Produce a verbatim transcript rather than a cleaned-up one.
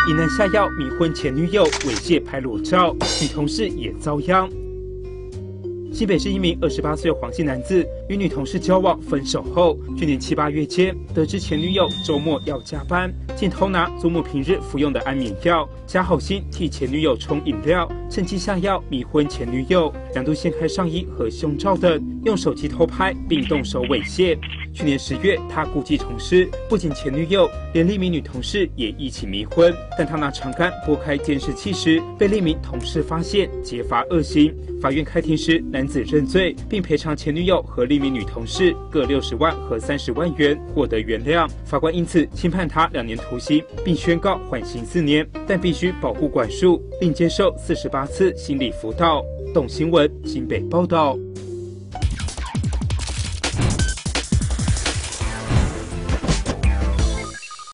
疑男下药迷昏前女友，猥亵拍裸照，女同事也遭殃。新北市一名二十八岁黄姓男子与女同事交往分手后，去年七八月间得知前女友周末要加班，竟偷拿祖母平日服用的安眠药，假好心替前女友冲饮料，趁机下药迷昏前女友，两度掀开上衣和胸罩等，用手机偷拍并动手猥亵。去年十月，他故技重施，不仅前女友，连另一名女同事也一起迷昏。但他拿长杆拨开监视器时，被另一名同事发现，揭发恶行。法院开庭时，男子认罪，并赔偿前女友和另一名女同事各六十万和三十万元，获得原谅。法官因此轻判他两年徒刑，并宣告缓刑四年，但必须保护管束，并接受四十八次心理辅导。董新闻新北报道。